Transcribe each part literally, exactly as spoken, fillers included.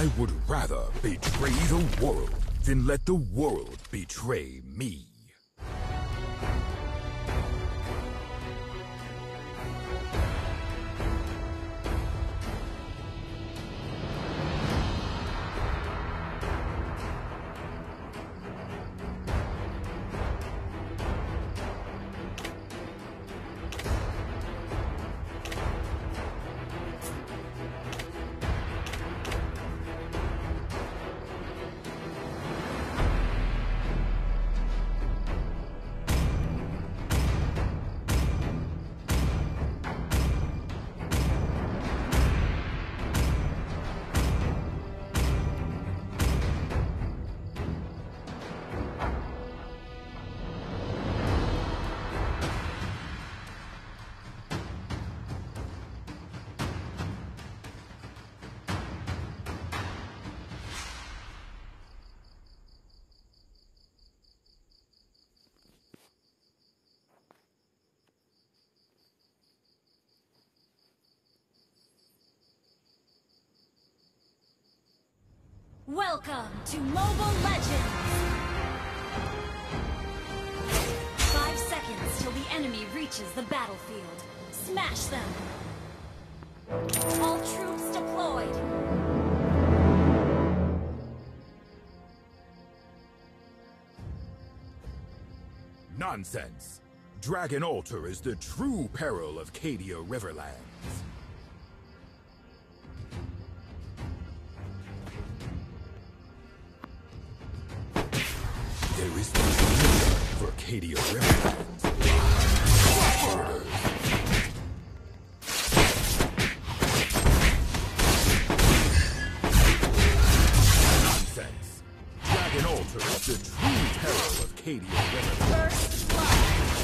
I would rather betray the world than let the world betray me. Welcome to Mobile Legends! Five seconds till the enemy reaches the battlefield. Smash them! All troops deployed! Nonsense! Dragon Altar is the true peril of Cadia Riverlands. There is no future for Cadia Riverlands. Orders. Nonsense! Dragon Altar is the true peril of Cadia Riverlands. First blood!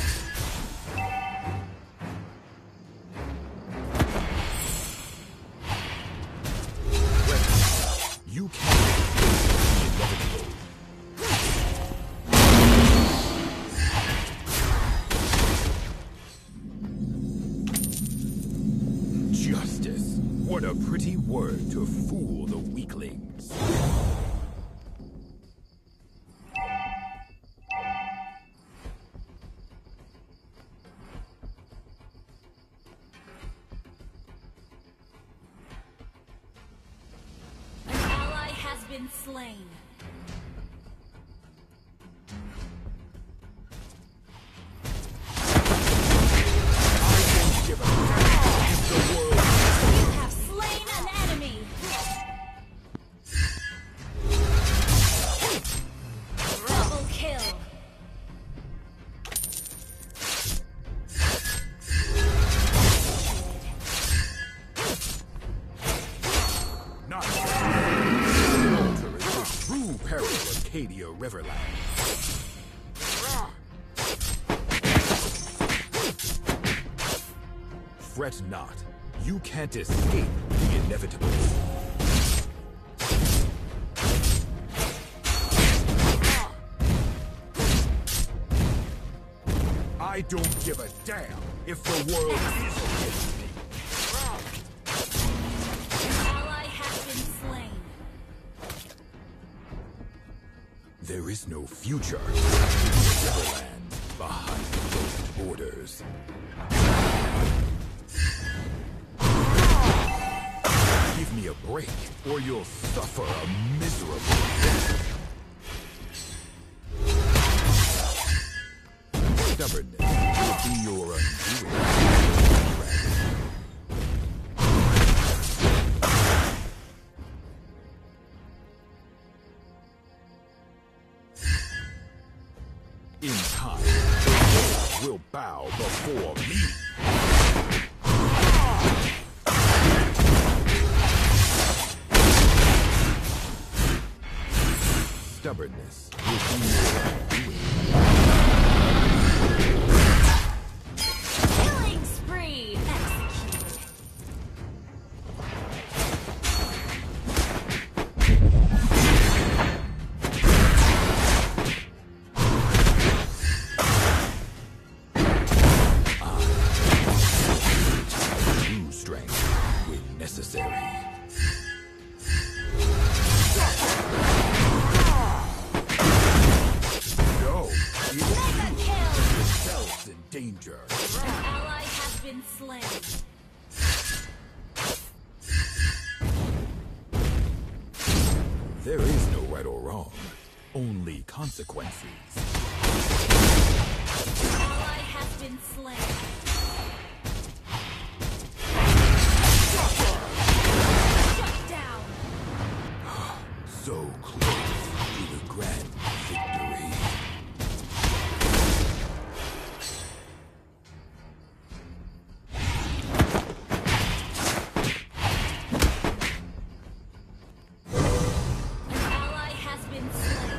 You can't escape the inevitable. Justice. What a pretty word to fool the weaklings. An ally has been slain. Give a damn if the world You have slain an enemy! Double kill! not Dragon Altar is the true peril of Cadia Riverlands. Fret not. You can't escape the inevitable. I don't give a damn if the world is against me. An ally has been slain. There is no future in the Riverlands behind closed borders. Give me a break, or you'll suffer a miserable death. Stubbornness will be your undoing. In time, the world will bow before me. Stubbornness will be your undoing. Killing spree executed. True strength when necessary. danger. An ally has been slain. There is no right or wrong, only consequences. An ally has been slain. Shut down. So close to the grand victory. An ally has been slain.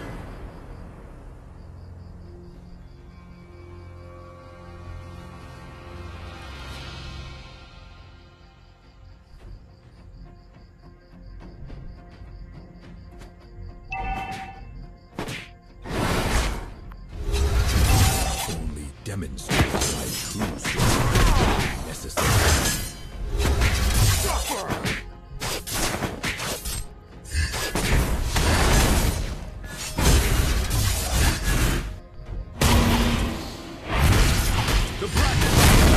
Only demonstrate my true strength necessary. Suffer! The bracket!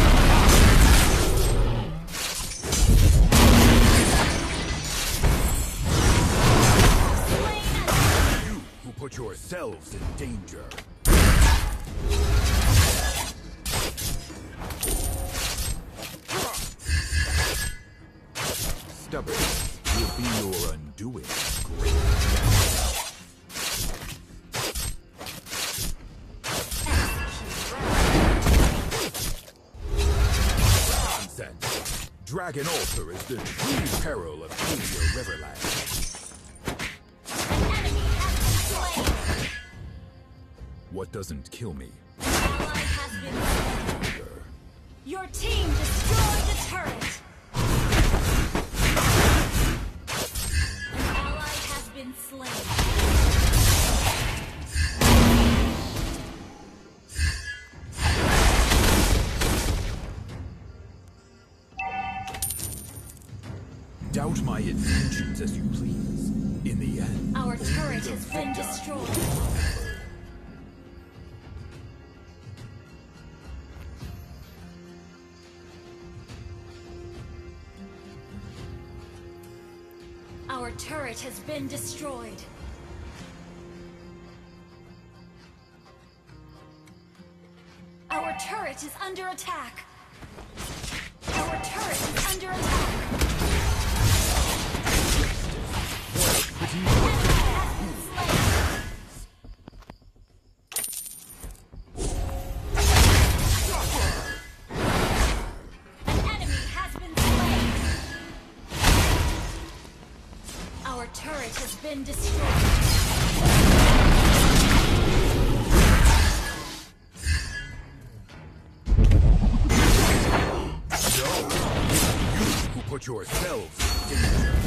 You who put yourselves in danger. Stubbornness will be your undoing. Great. Nonsense. Dragon Altar is the true peril of Asia Riverland. Enemy has been slain. What doesn't kill me? An ally has been slain. Your team destroyed the turret. An ally has been slain. Doubt my intentions as you please. In the end, Our turret has been destroyed. Our turret has been destroyed. Our turret is under attack. Our turret is under attack. pretty Enemy has been slain. An enemy has been slain. Our turret has been destroyed. No! You who put yourselves in danger.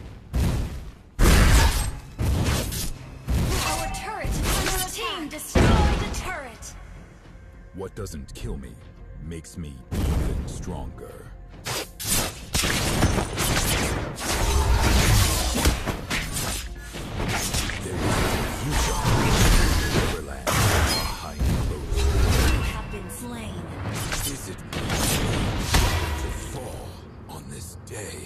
Our turret is under attack. Team destroyed the turret. What doesn't kill me makes me even stronger. There is no future in Neverland behind closed doors. You have been slain. Is it possible to fall on this day?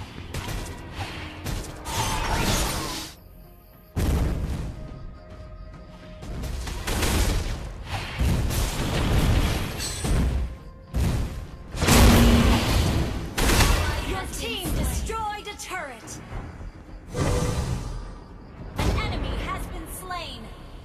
Your team destroyed a turret. An enemy has been slain.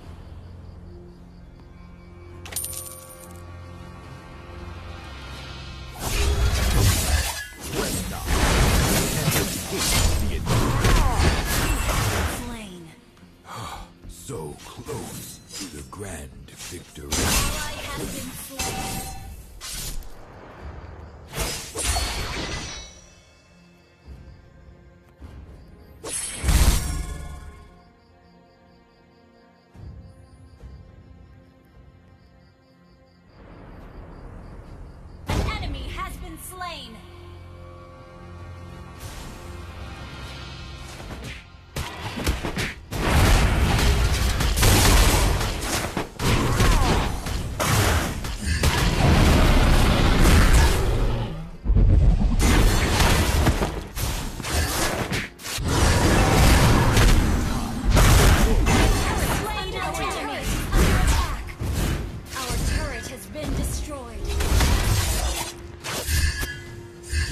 When not, and escape the invasion. Slain. So close to the grand victory. Ally has been slain. An enemy has been slain.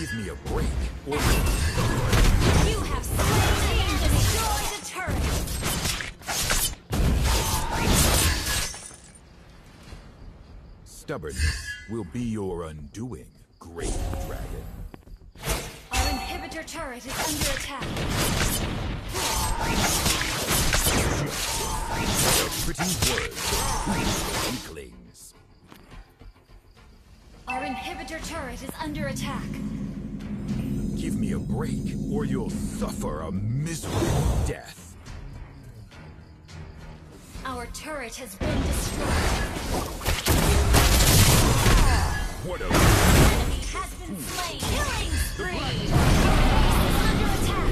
Give me a break, or You have slain and destroyed a turret. stubbornness will be your undoing, great dragon. Our inhibitor turret is under attack. Pretty words of weaklings. Our inhibitor turret is under attack. Give me a break, or you'll suffer a miserable death. Our turret has been destroyed. What a Enemy has been slain. Killing spree. Our base is under attack.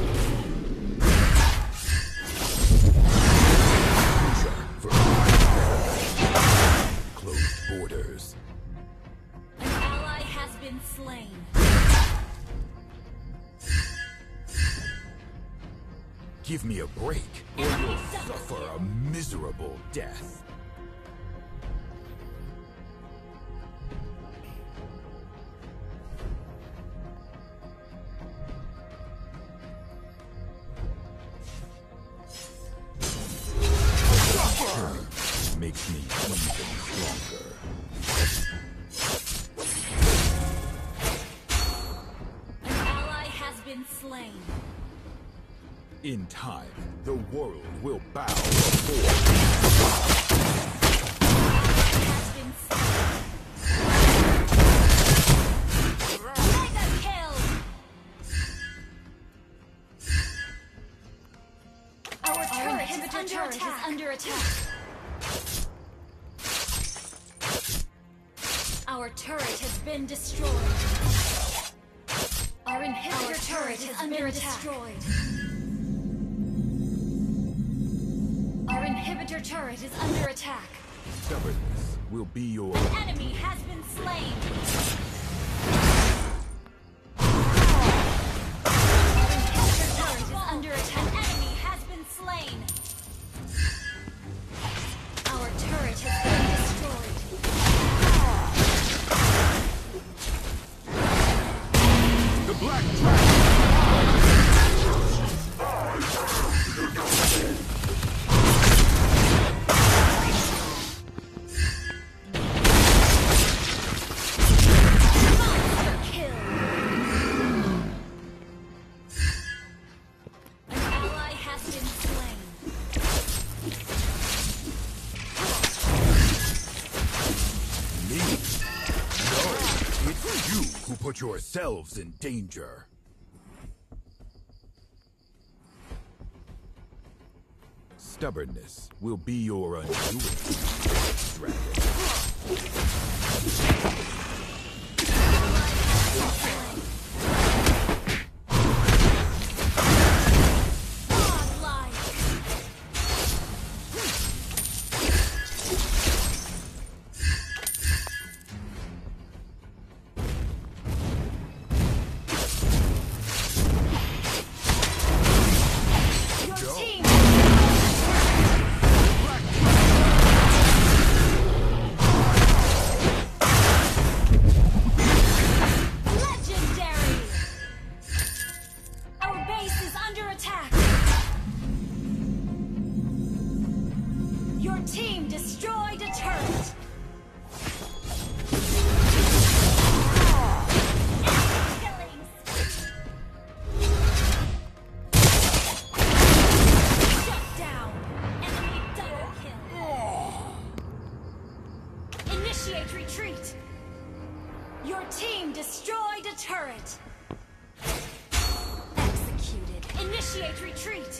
for closed borders. An ally has been slain. Give me a break, or you'll suffer a miserable death. Makes me even stronger. An ally has been slain. In time, the world will bow before Has been slain. Mega kill. Our turret is under attack. Is under attack. Our turret has been destroyed. Our inhibitor Our turret has been destroyed. Our inhibitor turret is under attack. stubbornness will be your An enemy has been slain. Our inhibitor turret is under attack. An enemy has been slain. Our turret has been destroyed. the black dragon. Monster kill. An ally has been slain. Me? No, it's you who put yourselves in danger. Stubbornness will be your undoing, dragon. Godlike. Your team. Legendary. Our base is under attack. Your team destroyed a turret. Enemy killings. Shut down. Enemy double kill. Initiate retreat. Your team destroyed a turret. Executed. Initiate retreat.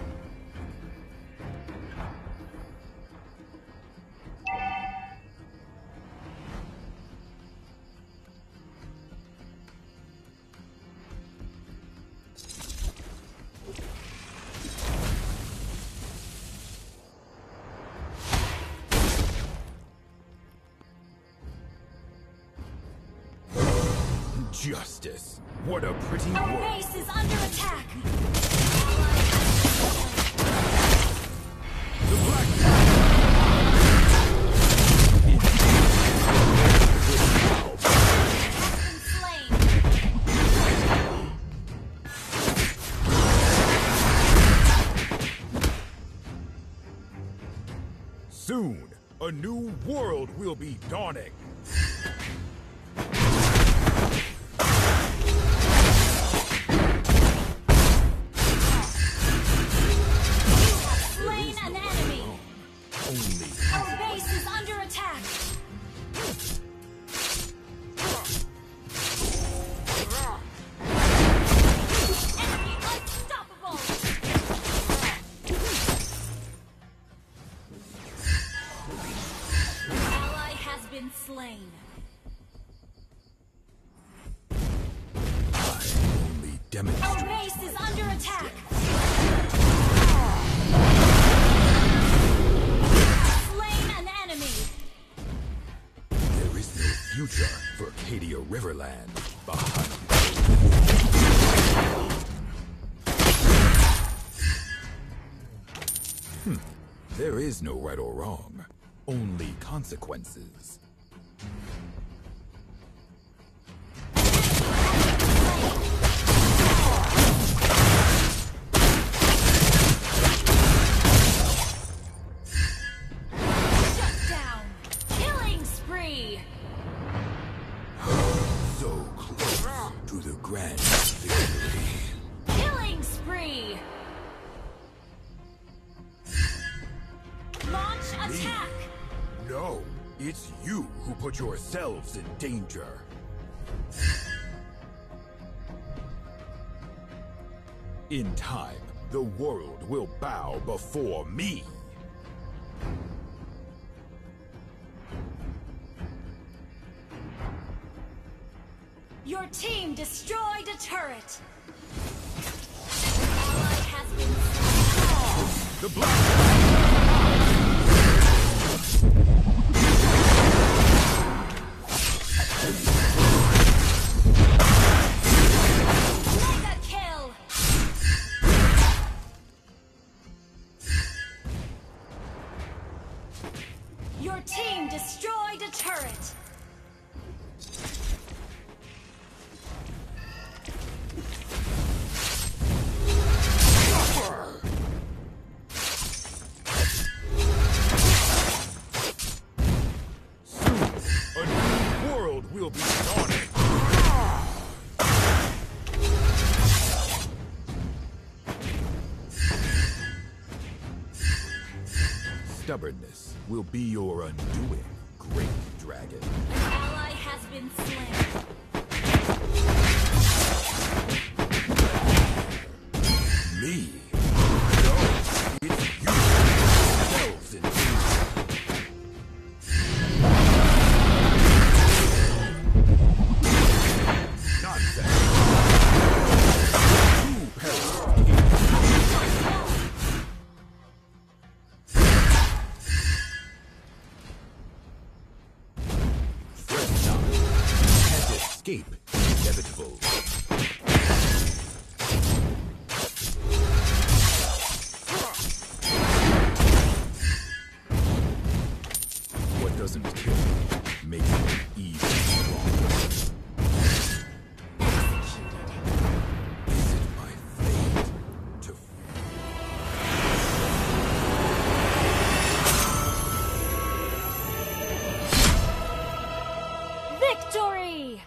Justice. What a pretty Our word. base is under attack. The black Has been slain. world will be dawning. Slain an enemy. Only Our base is under attack. Enemy unstoppable. Ally has been slain. only Our demonstrate. base is under attack. Slain an enemy. There is no future for Cadia Riverland behind. Hmm. There is no right or wrong, only consequences. Shut down. Killing spree. So close to the grand victory. Killing spree. Launch attack. No, it's you who put yourselves in danger. In time, the world will bow before me. Your team destroyed a turret. Ally has been slain. The black. Mega kill. Your team destroyed a turret. A new world will be dawning. Stubbornness will be your undoing, great dragon. An ally has been slain. Me? No, it's you. Yourselves in danger. Nonsense. Who perished here? Fret not. Can't escape the inevitable. What doesn't kill makes it even stronger. Is it my fate to Victory!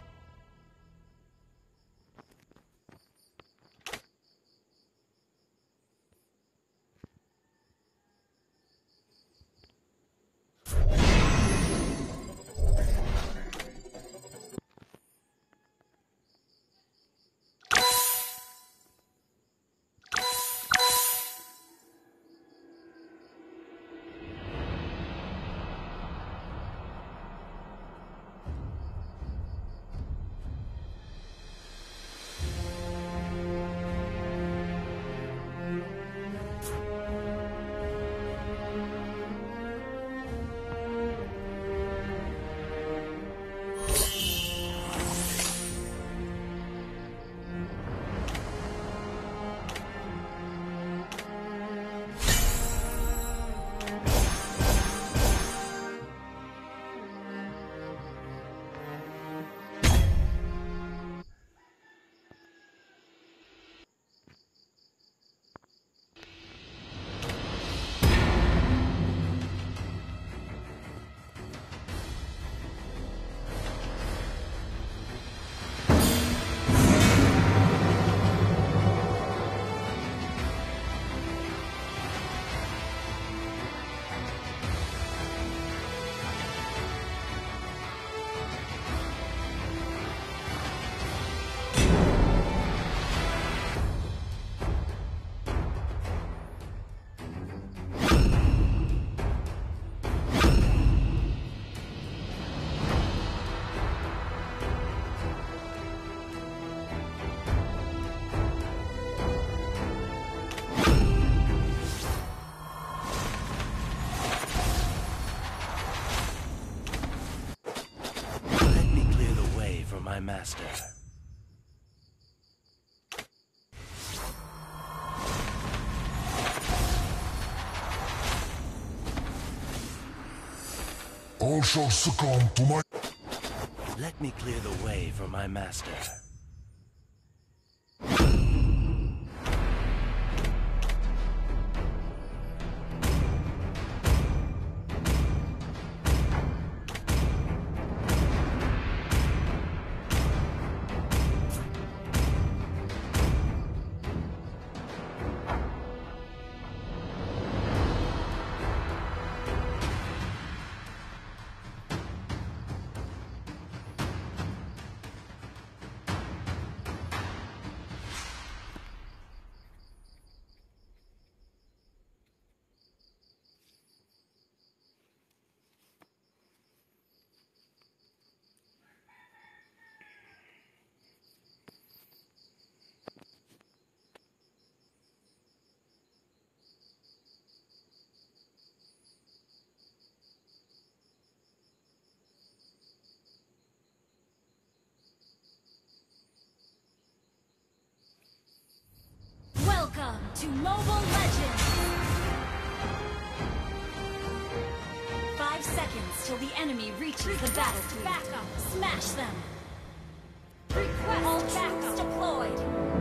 my master. All shall succumb to my... Let me clear the way for my master. Welcome to Mobile Legends! Five seconds till the enemy reaches the battlefield. Backup! Smash them! Request all troops deployed!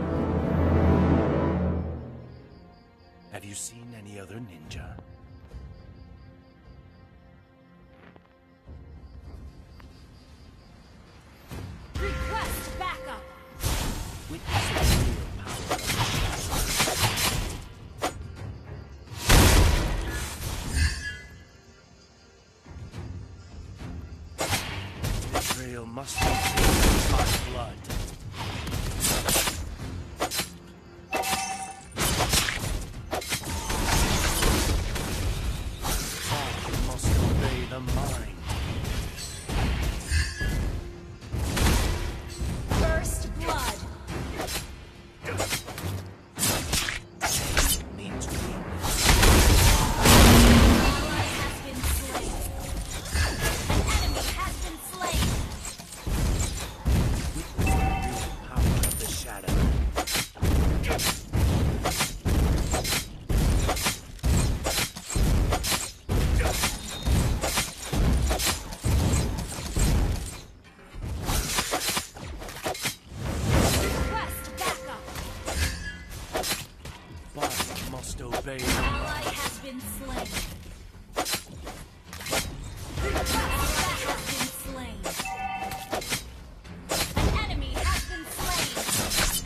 Have you seen any other ninja? Request backup! Witness the real power of the shadow. Betrayal must be seen by blood. Heart must obey the mind. First blood! Means weakness. Ally has been slain. An enemy has been slain. Witness the real power of the shadow. Request backup! Body must obey the Ally has been slain. Request backup has been slain. An enemy has been slain.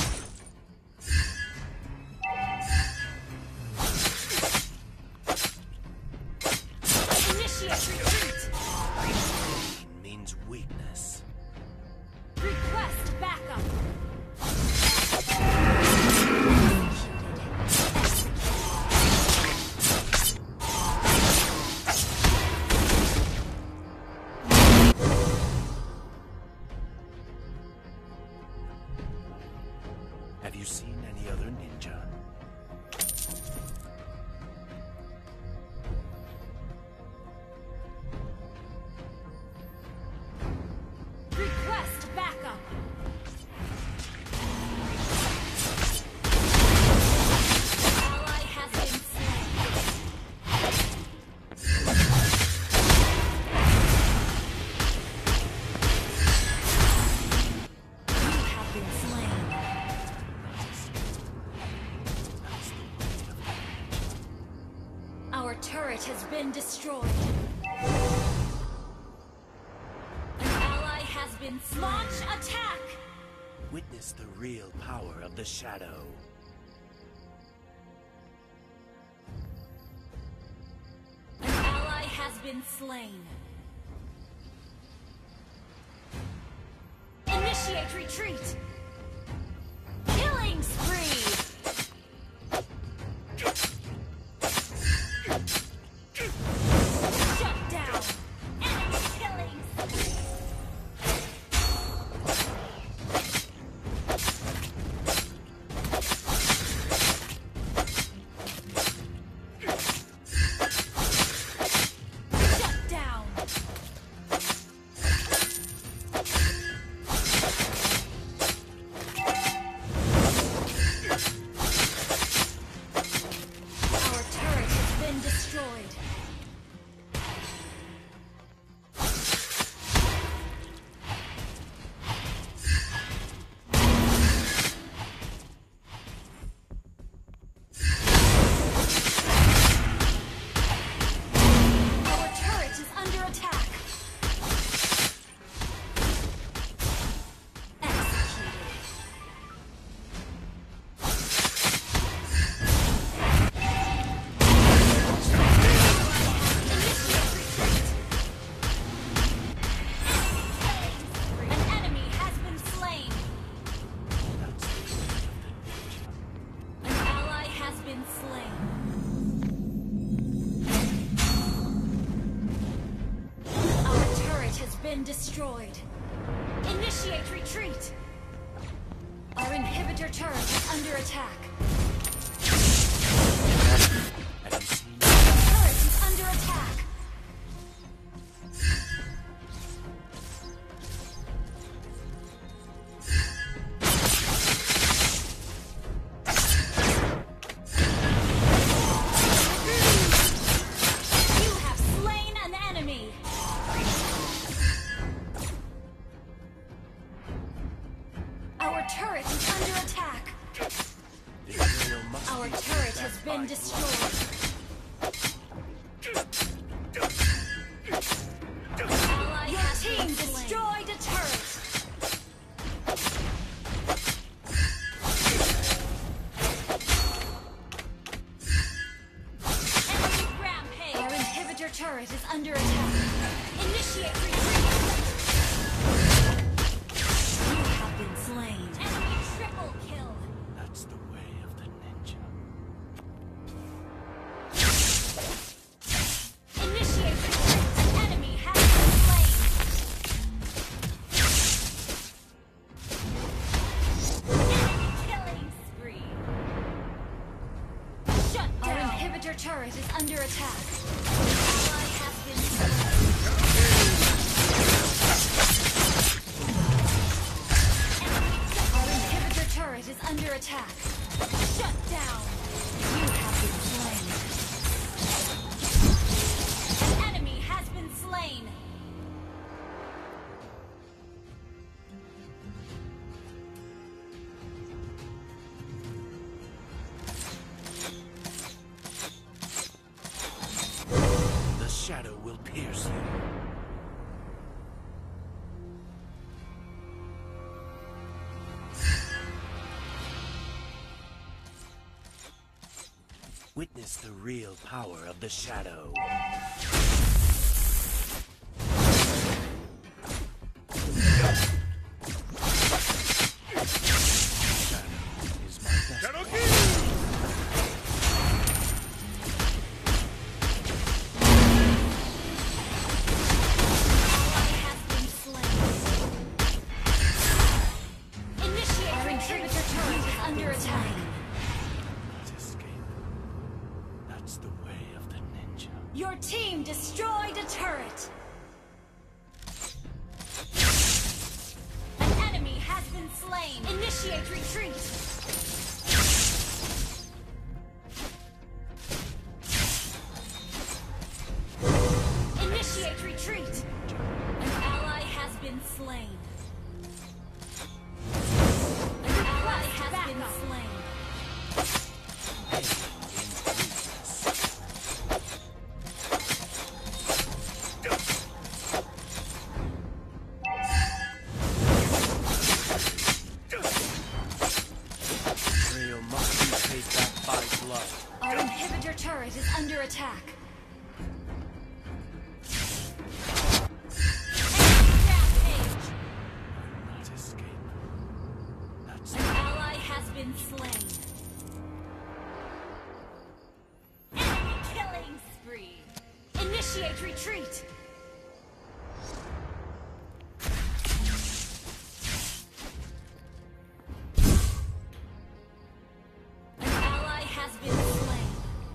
Initiate retreat! means weakness. Request backup! Have you seen any other ninja? Request backup! Ally has been slain. You have been slain. Our turret has been destroyed. An ally has been slain. Launch attack! Witness the real power of the shadow. An ally has been slain. Initiate retreat! Killing spree! Shut down! Enemy killing spree! Shut down! been destroyed. Initiate retreat. Our inhibitor turret is under attack. Have you seen Turret is under attack. You have slain an enemy. Our turret is under attack. the Imperial must Our be turret backed has by been blood. destroyed. Your team destroyed a turret. Enemy rampage. Our inhibitor turret is under attack. Initiate retreat. You have been slain. Enemy triple kill. That's the way of the ninja. Initiate retreat. An enemy has been slain. Enemy killing spree. Shut down. Our inhibitor turret is under attack. Ally has been slain. Our inhibitor turret is under attack. Shut down. You have been slain. An enemy has been slain. The shadow will pierce you. Witness the real power of the shadow. Shadow is my best. Ally has been slain. Initiate Our inhibitor turret is under attack. Not escape. That's the way of the ninja. Your team destroyed a turret. An enemy has been slain. Initiate retreat. Initiate retreat. An ally has been slain. An ally has been slain. Betrayal must be paid back by blood. Our inhibitor turret is under attack. Enemy rampage. Not escape. That's An ally has been slain. Enemy killing spree. Initiate retreat. An ally has been slain.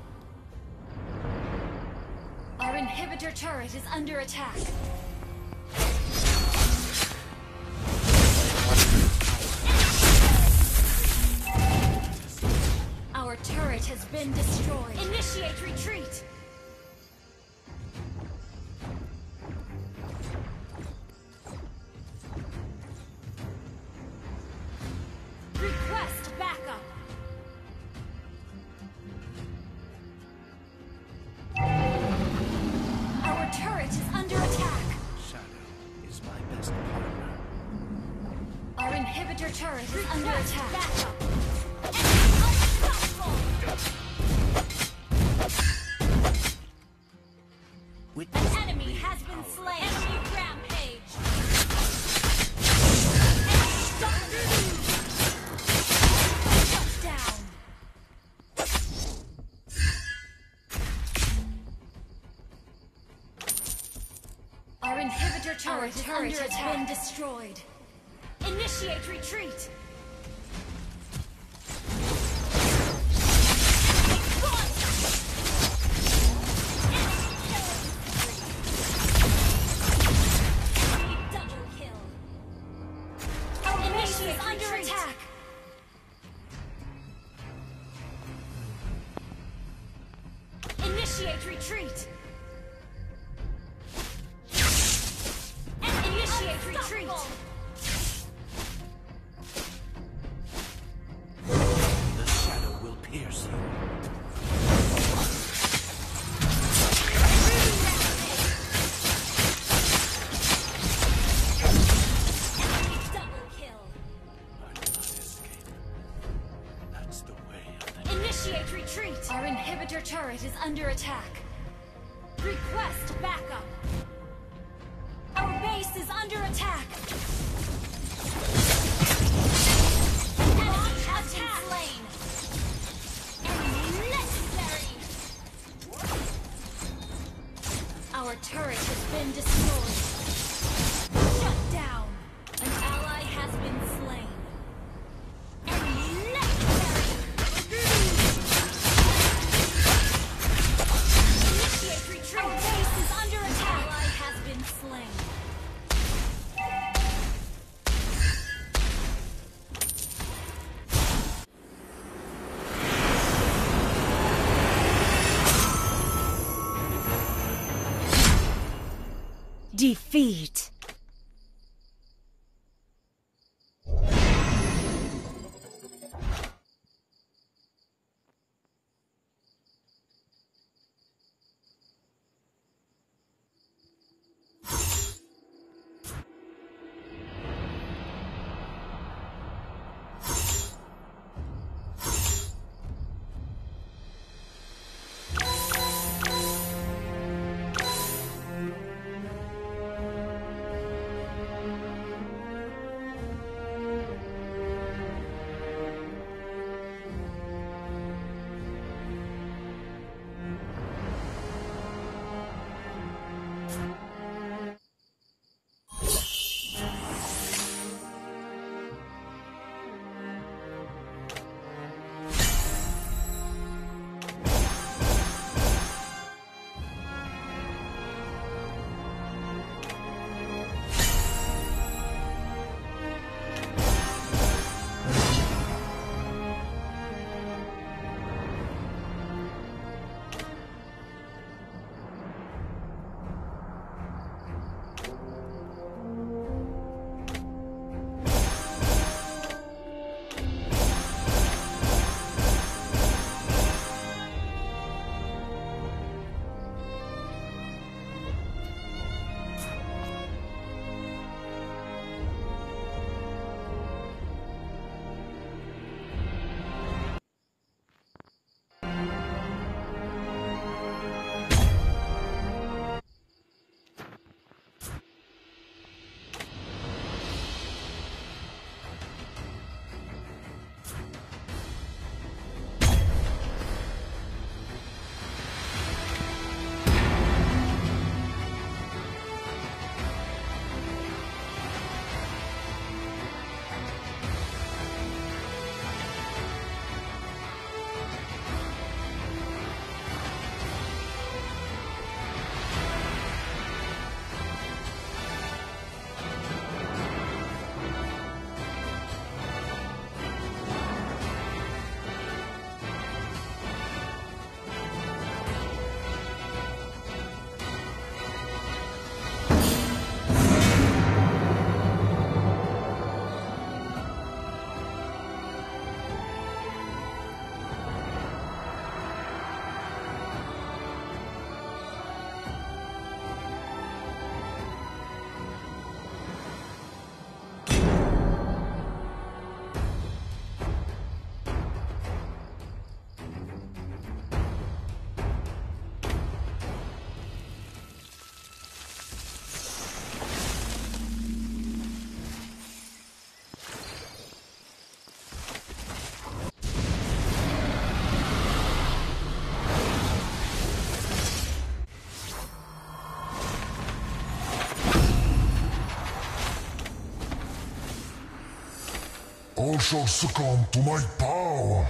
Our inhibitor turret is under attack. Our turret has been destroyed. Initiate retreat. Request backup. Our turret is under attack. shadow is my best partner. Our inhibitor turret is under attack. Backup. Enemy unstoppable. Witness An the enemy real has been power. slain. Enemy rampage. Enemy dominated. Shut down. Our inhibitor turret is turret has been destroyed. Initiate retreat. Initiate retreat! Initiate retreat! The shadow will pierce you. Double kill! I will not escape. That's the way of the... Initiate retreat! Our inhibitor turret is under attack. Request backup! Our base is under attack! Enemy has been slain! Enemy necessary! Our turret has been destroyed. Shut down! An ally has been slain. Enemy necessary! Initiate retreat! Our base is under attack! Ally has been slain. Defeat. All shall succumb to my power.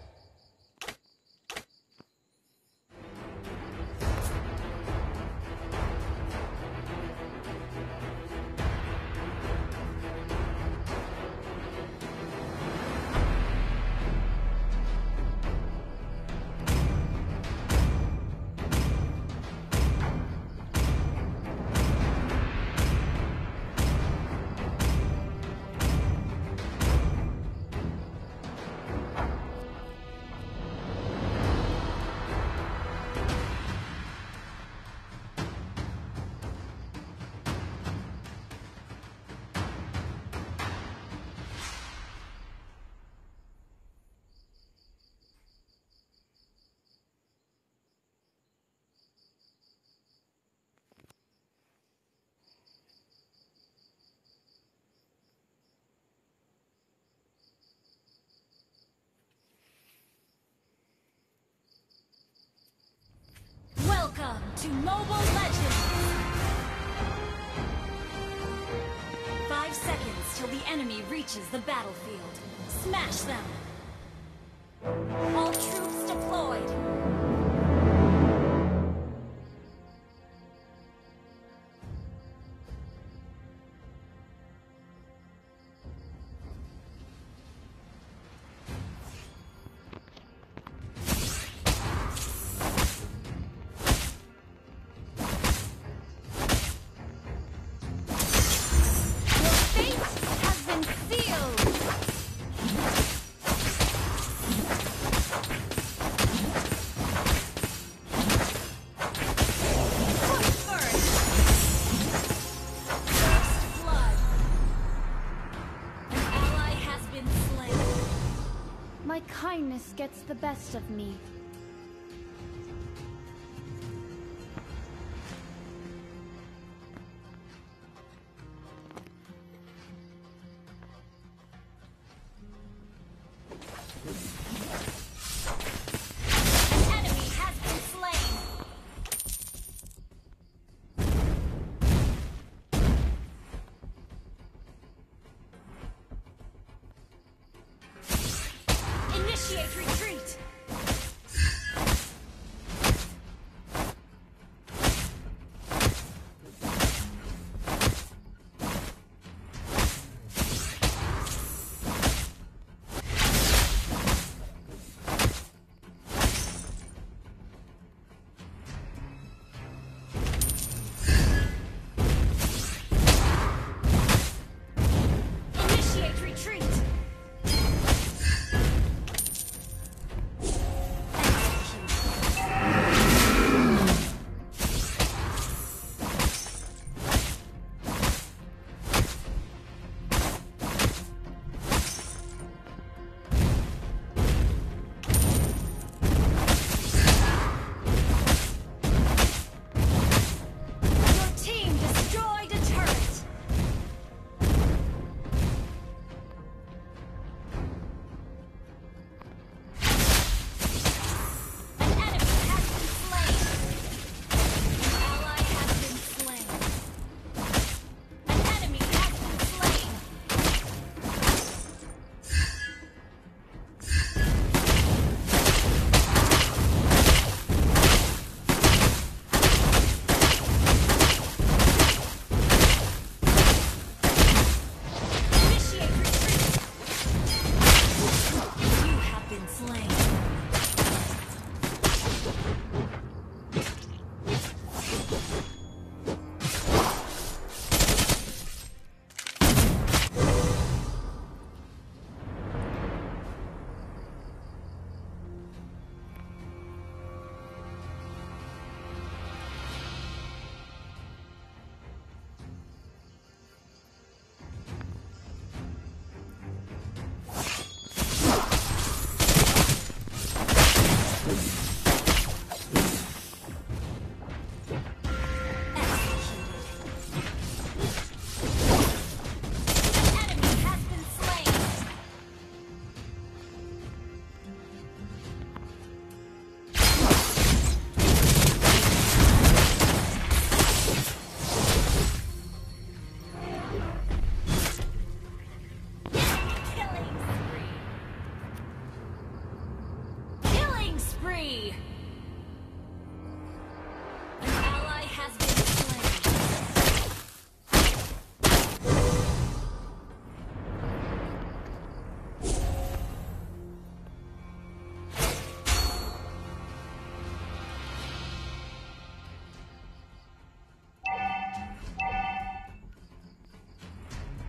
Welcome to Mobile Legends! Five seconds till the enemy reaches the battlefield. Smash them! All troops deployed! My kindness gets the best of me. An enemy has been slain! Initiate retreat! Initiate retreat!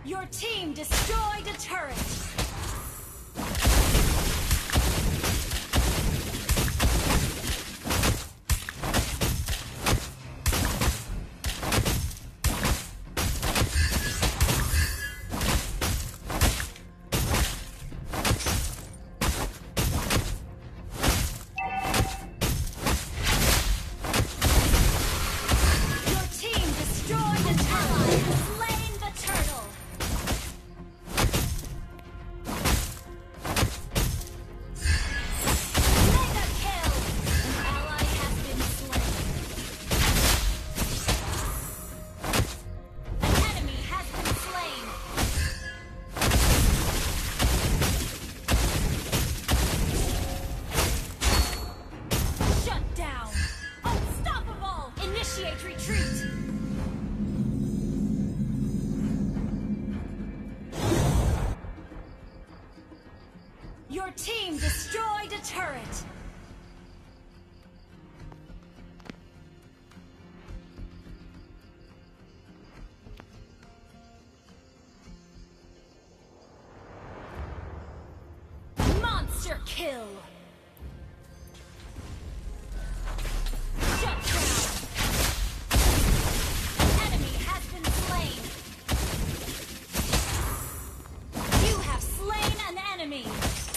Your team destroyed a turret! Your team destroyed a turret! Monster kill! Shut down! An enemy has been slain! You have slain an enemy!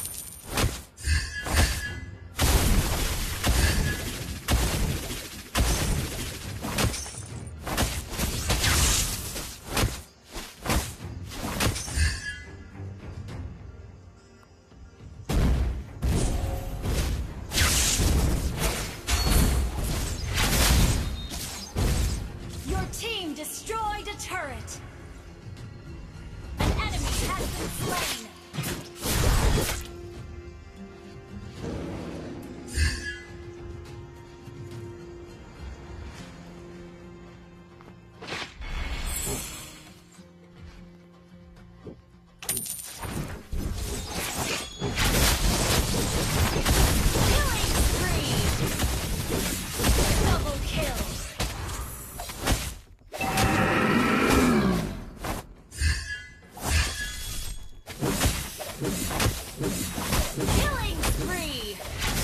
Destroyed a turret! An enemy has been slain! Killing spree! Double kill! Killing spree!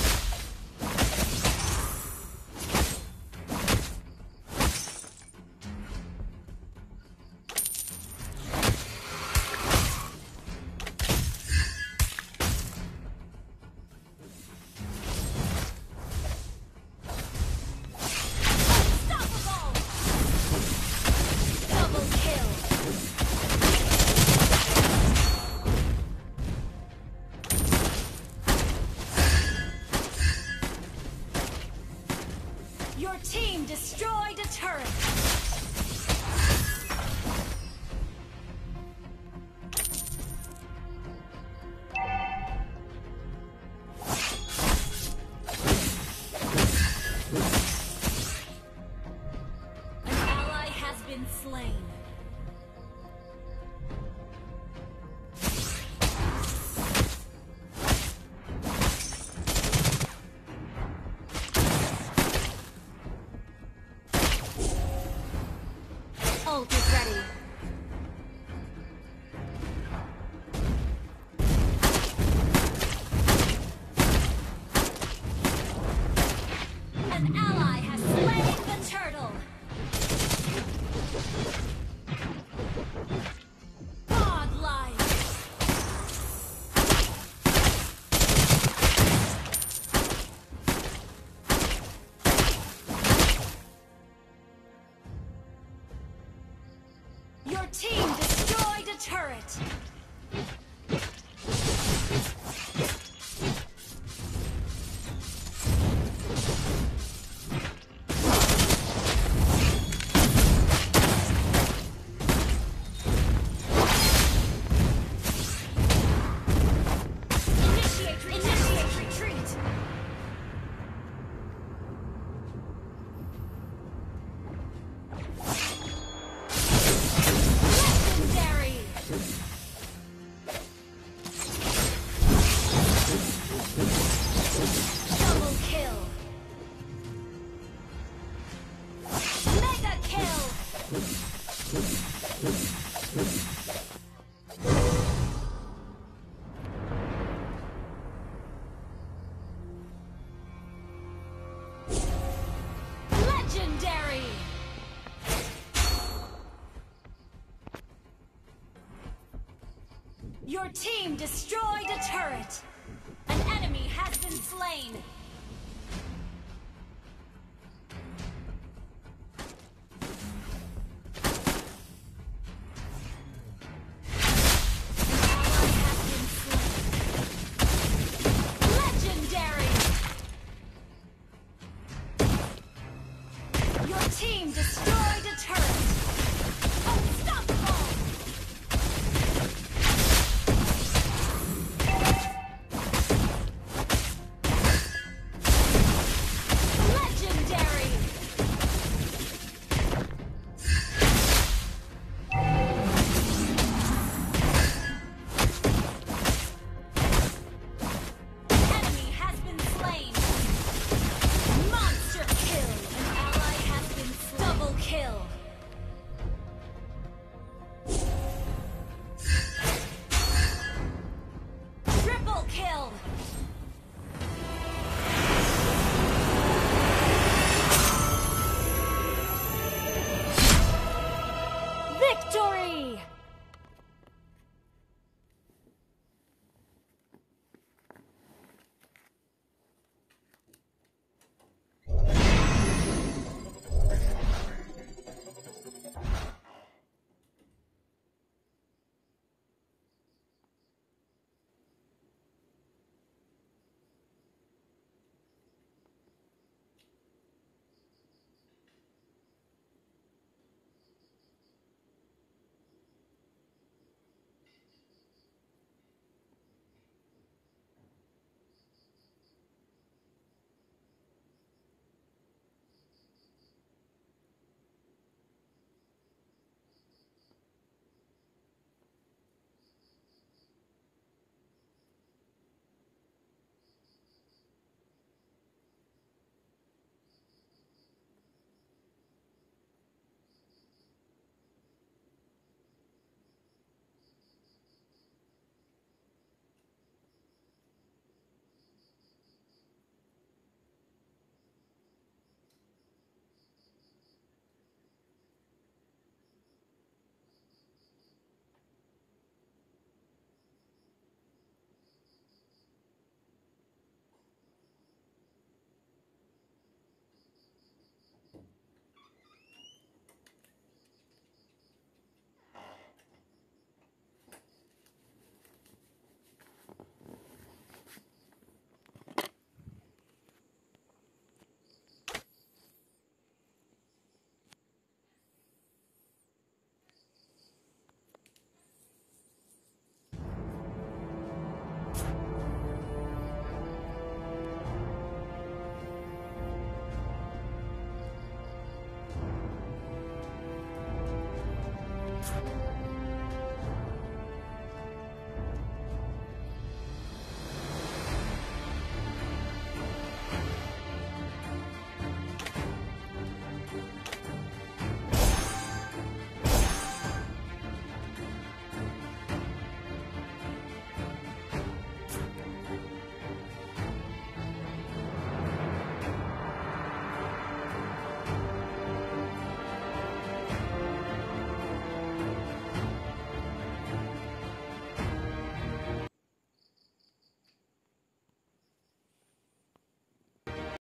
Unstoppable! Double kill! Your team destroyed a turret! An ally has been slain. Ult is ready. An ally has slain the turtle. Godlike. Your team destroyed a turret! Initiate, initiate retreat! Legendary! Your team destroyed a turret! An enemy has been slain!